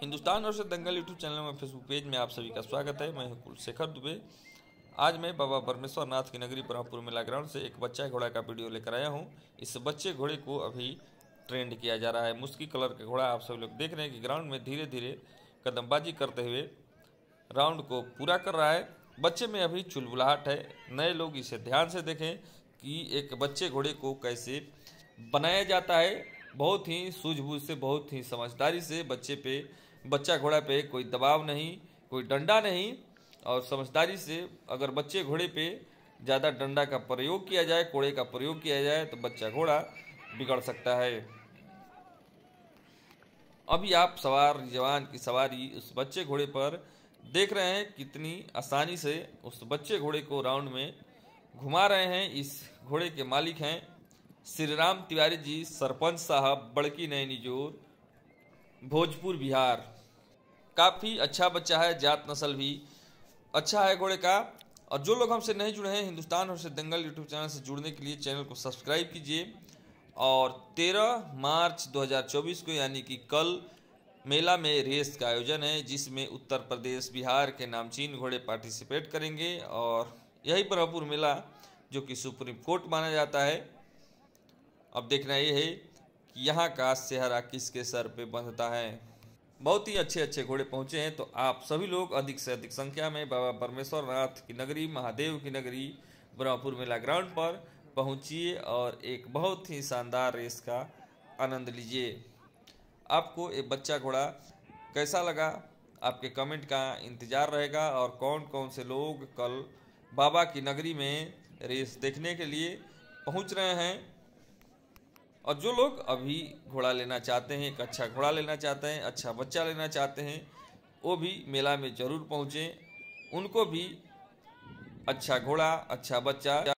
हिंदुस्तान और Dangal YouTube channel में Facebook page में आप सभी का स्वागत है। मैं हूं कुलशेखर दुबे। आज मैं बाबा परमेश्वर नाथ की नगरी ब्रह्मपुर मेला ग्राउंड से एक बच्चा घोड़ा का वीडियो लेकर आया हूं। इस बच्चे घोड़े को अभी ट्रेंड किया जा रहा है। मुस्की कलर का घोड़ा आप सब लोग देख रहे हैं कि ग्राउंड में धीरे धीरे कदमबाजी करते हुए राउंड को पूरा कर रहा है। बच्चे में अभी चुलबुलाहट है। नए लोग इसे ध्यान से देखें कि एक बच्चे घोड़े को कैसे बनाया जाता है। बहुत ही सूझबूझ से, बहुत ही समझदारी से बच्चा घोड़ा पे कोई दबाव नहीं, कोई डंडा नहीं, और समझदारी से अगर बच्चे घोड़े पे ज़्यादा डंडा का प्रयोग किया जाए, कोड़े का प्रयोग किया जाए तो बच्चा घोड़ा बिगड़ सकता है। अभी आप सवार जवान की सवारी उस बच्चे घोड़े पर देख रहे हैं। कितनी आसानी से उस बच्चे घोड़े को राउंड में घुमा रहे हैं। इस घोड़े के मालिक हैं श्री राम तिवारी जी, सरपंच साहब, बड़की नैनी जोर, भोजपुर, बिहार। काफ़ी अच्छा बच्चा है, जात नस्ल भी अच्छा है घोड़े का। और जो लोग हमसे नहीं जुड़े हैं, हिंदुस्तान और दंगल यूट्यूब चैनल से जुड़ने के लिए चैनल को सब्सक्राइब कीजिए। और 13 मार्च 2024 को यानी कि कल मेला में रेस का आयोजन है, जिसमें उत्तर प्रदेश, बिहार के नामचीन घोड़े पार्टिसिपेट करेंगे। और यही ब्रह्मपुर मेला जो कि सुप्रीम कोर्ट माना जाता है। अब देखना ये है कि यहाँ का सेहरा किसके सर पे बंधता है। बहुत ही अच्छे अच्छे घोड़े पहुँचे हैं, तो आप सभी लोग अधिक से अधिक संख्या में बाबा परमेश्वर नाथ की नगरी, महादेव की नगरी ब्रह्मपुर मेला ग्राउंड पर पहुँचिए और एक बहुत ही शानदार रेस का आनंद लीजिए। आपको ये बच्चा घोड़ा कैसा लगा, आपके कमेंट का इंतज़ार रहेगा। और कौन कौन से लोग कल बाबा की नगरी में रेस देखने के लिए पहुँच रहे हैं, और जो लोग अभी घोड़ा लेना चाहते हैं, एक अच्छा घोड़ा लेना चाहते हैं, अच्छा बच्चा लेना चाहते हैं, वो भी मेला में ज़रूर पहुँचें। उनको भी अच्छा घोड़ा, अच्छा बच्चा